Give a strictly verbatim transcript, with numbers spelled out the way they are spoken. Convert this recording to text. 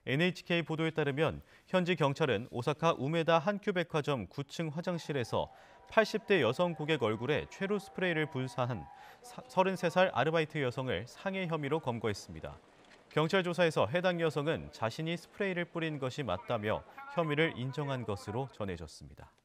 엔에이치케이 보도에 따르면 현지 경찰은 오사카 우메다 한큐백화점 구 층 화장실에서 팔십 대 여성 고객 얼굴에 최루 스프레이를 분사한 서른세 살 아르바이트 여성을 상해 혐의로 검거했습니다. 경찰 조사에서 해당 여성은 자신이 스프레이를 뿌린 것이 맞다며 혐의를 인정한 것으로 전해졌습니다.